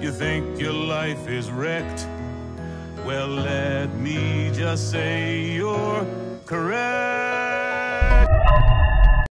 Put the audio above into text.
you think your life is wrecked, well, let me just say you're